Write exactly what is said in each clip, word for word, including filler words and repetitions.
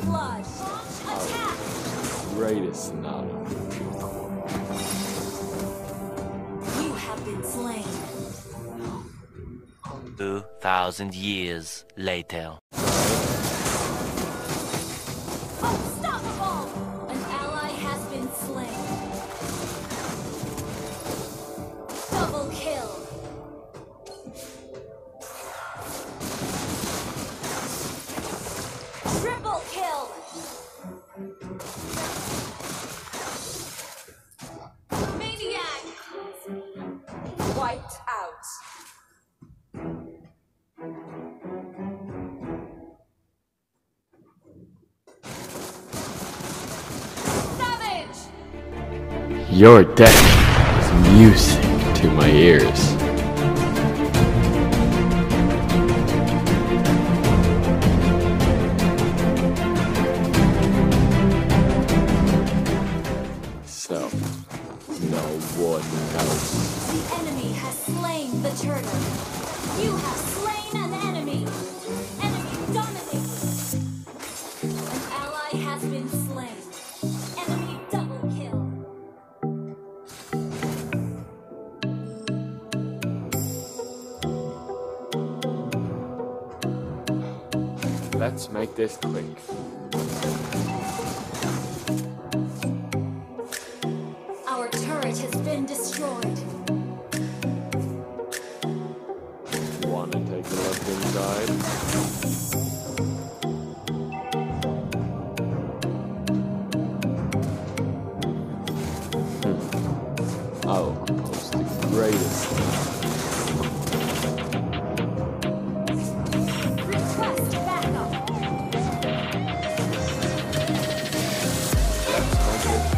blood. Attack. Greatest knowledge. You have been slain. Two thousand years later. Unstoppable! An ally has been slain. Double kill. Triple kill. Maniac. Wiped out. Savage. Your death is music to my ears. So, no one else. The enemy has slain the turtle. You have slain an enemy. Enemy dominated. An ally has been slain. Enemy double kill. Let's make this quick. Our turret has been destroyed. Wanna take a look inside? Hmm. I'll post the greatest. Request backup. Let's make it.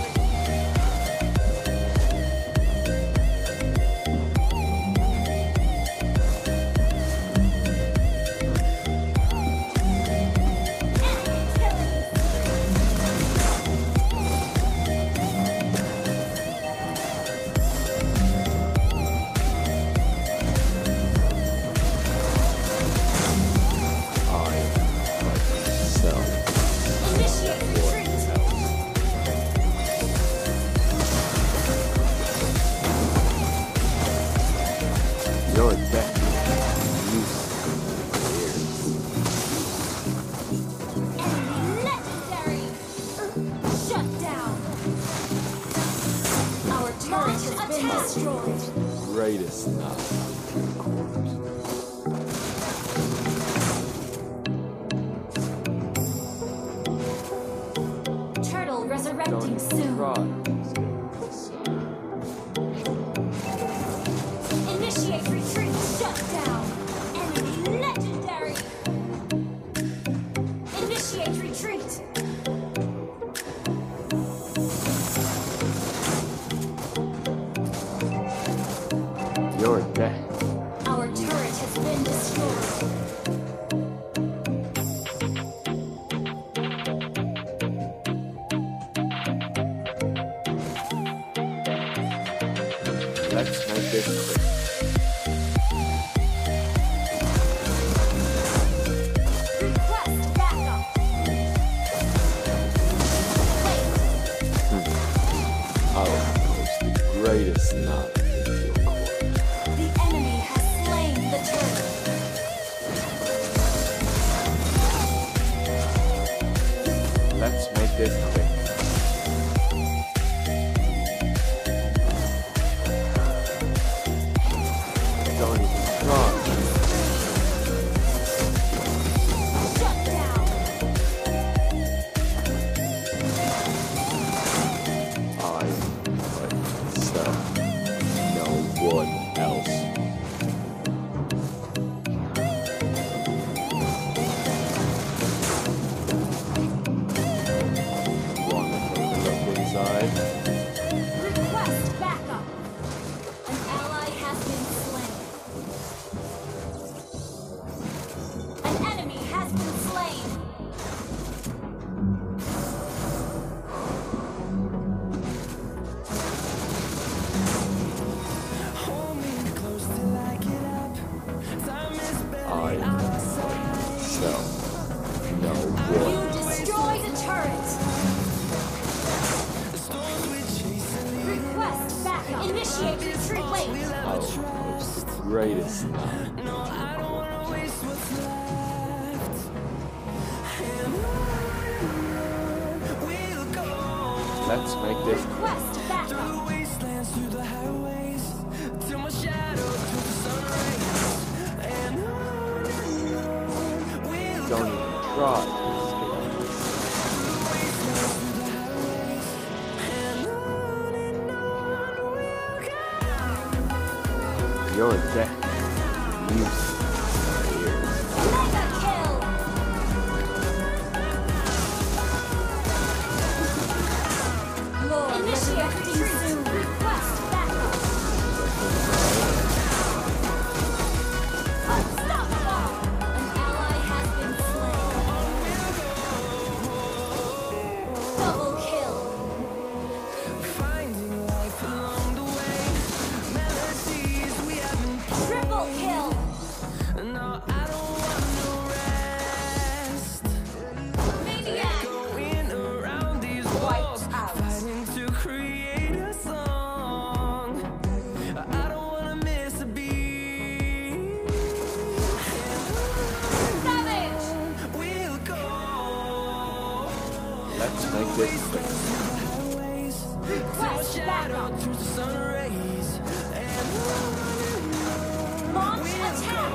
Initiate retreat. Your death Enemy legendary. Shut down. Our turret has been destroyed. greatest knowledge. Turtle resurrecting Don't soon. try. Initiate retreat. Shut down. Enemy legendary. Initiate retreat. You're dead. Our turret has been destroyed. Let's make this quick. Request backup. I'll post the greatest knowledge into your core. The enemy has slain the turtle. Let's make this quick. Don't even try. Shut down. I but myself. No one else. Wanna take a look inside? Request backup. An ally has been slain. An enemy has been slain. I but myself. No one You else. greatest now. Let's make this Request backup. don't even try to escape. Your death is music. Mega kill. Lord, initiate retreat. Request backup. Unstoppable. An ally has been slain. Double kill. Triple kill. Maniac. Wiped out. Savage. Let's make this quick. Request backup. Launch attack.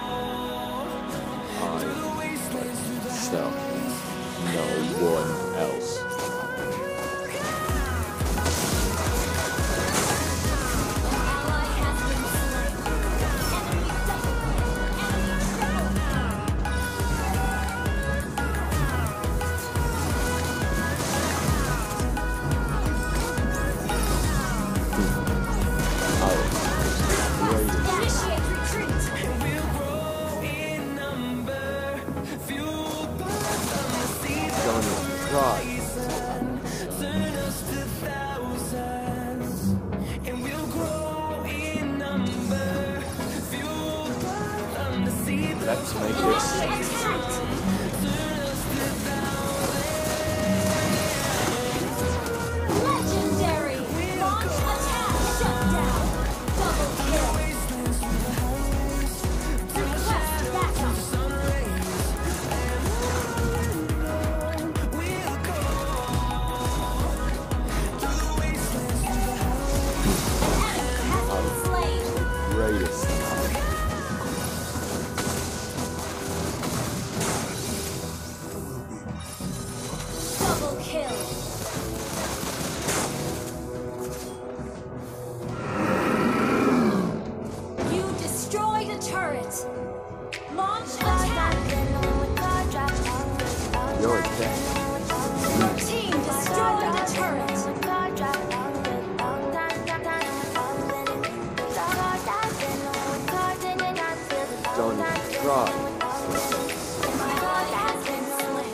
I myself, no one else. Ally has been slain. Enemy double. Enemy triple. Initiate retreat. Don't even try. Let's make this Attacked. Legendary. Launch attack. Shut down. Double kill. Request backup. An enemy has been slain. greatest now. Double kill. You destroyed a turret. Launch attack. Your death. Your team destroyed a turret. Don't even try. My ally has been slain.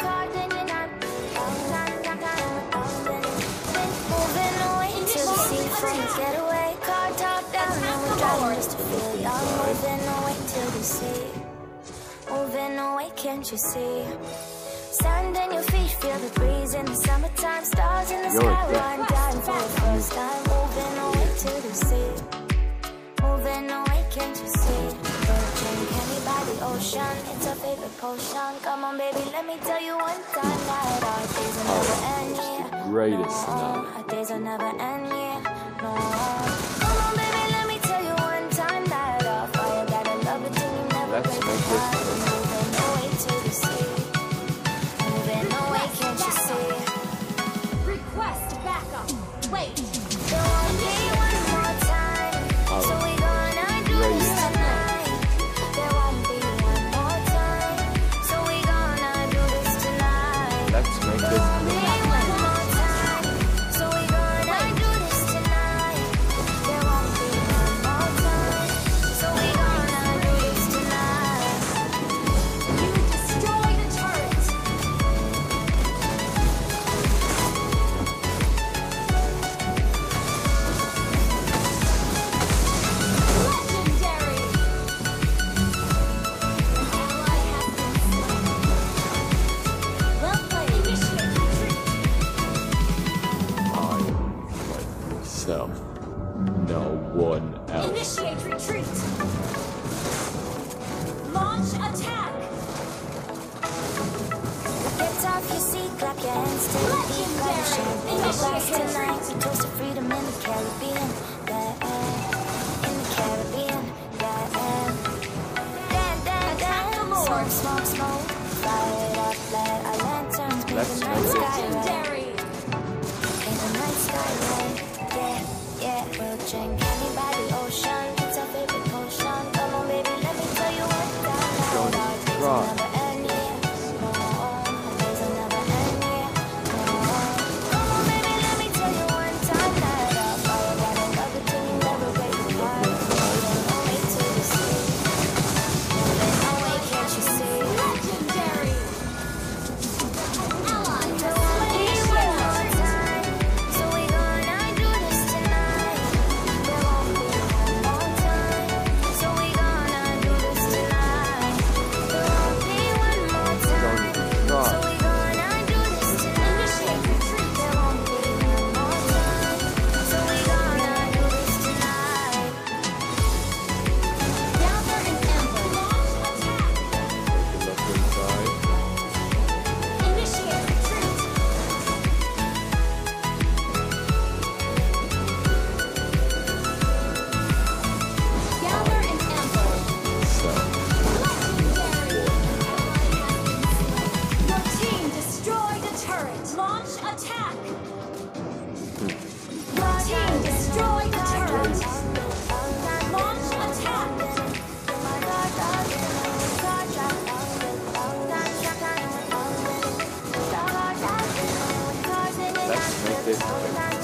Get away, car top down, and we're driving just to feel y'all moving away till the sea. Moving away, can't you see? Sand in your feet, feel the breeze in the summertime. Stars in the You're sky, dead. one dying for the first time. Moving away to the sea. Moving away, can't you see? Virgin candy by the ocean, it's our favorite potion. Come on, baby, let me tell you one time that our days will never end, yeah. Greatest now. Our days will never end, yeah. No. Come on, baby, let me tell you one time that our fire got a love it till you never Let's break make apart. this quick. Moving away to the sea. Moving away, can't you see? Request backup. Wait. There won't be one more time, so we gonna do this tonight. There won't be one more time, so we gonna do this tonight. Let's make There this won't be one more time, so we gonna do this tonight. There won't be one more time, so we gonna do this tonight. us tonight. We toast to freedom in the Caribbean. Yeah, in the Caribbean. Yeah, yeah, yeah. Smoke, smoke, smoke. Fire it up, let our lanterns be the night sky red. Paint the night sky red. Yeah, yeah. We'll drink honey by the ocean. It's our favorite potion. Come on, baby, let me tell you what that night our days never end. Yeah, no, our days will never end. Yeah, no. Come on, baby, let me tell you one time that our fire gotta love it till you never break apart. Moving away to the sea. Moving away, can't you see? Legendary. Ally There won't be one more time, so we gonna do this tonight. There won't be one more time, so we gonna do this tonight. There won't be one more time, so we gonna do this tonight. There won't be one more time, so we gonna do this tonight. Gather an ember. Launch attack. Look inside. Initiate retreat. Gather an ember. So, Legendary. Your team destroyed a turret. Launch attack. Your team destroyed a turret. Launch attack. let's make this quick.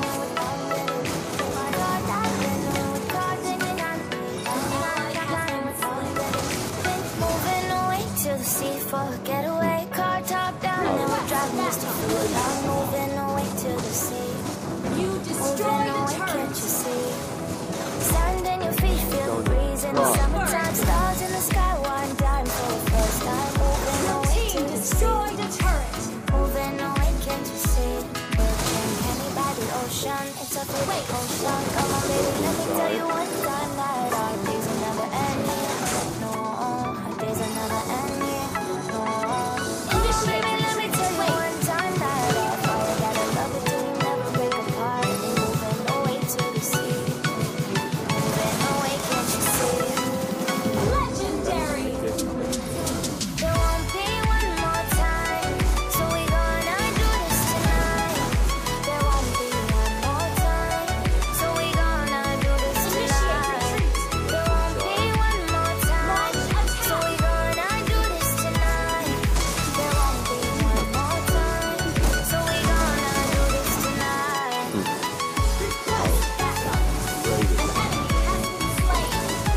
Moving away to the sea for a getaway. Car top down and we're driving just to feel down. Moving away to the sea. You Moving destroyed a away, can't turret. you see? Sand in your feet, feel the breeze in the summertime. Stars in the sky, one dime for the first time. Moving Your away to team the sea. destroyed a turret. Moving away, can't you see? We'll drink honey by the ocean. It's a favorite potion. Come on, baby, let me tell you one time that our days will never end. Yeah. No, our days will never end. Yeah. No. Come on, baby, let me tell you one time that our fire gotta love it till we never break apart. Moving away to the sea. Moving away, can't you see? Legendary. There won't be one more time, so we gonna do this tonight. There won't be one more time, so we gonna do this tonight. There won't be one more time, so we gonna do this tonight. There won't be one more time, so we gonna do this tonight. Request backup. An enemy has been slain.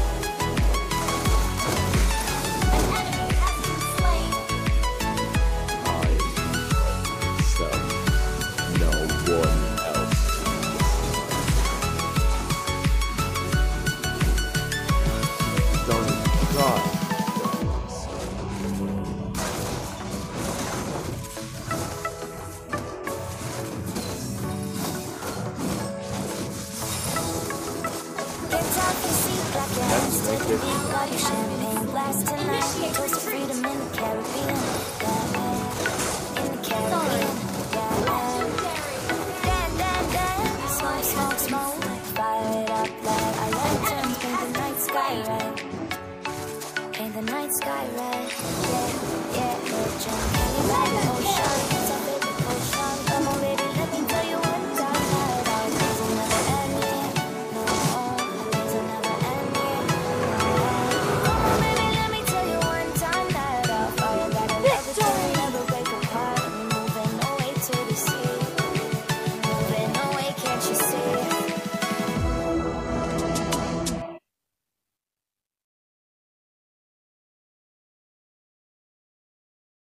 An enemy has been slain. So, no one else. Don't try. Get off your seat, clap your hands to the beat. Got your champagne glass tonight.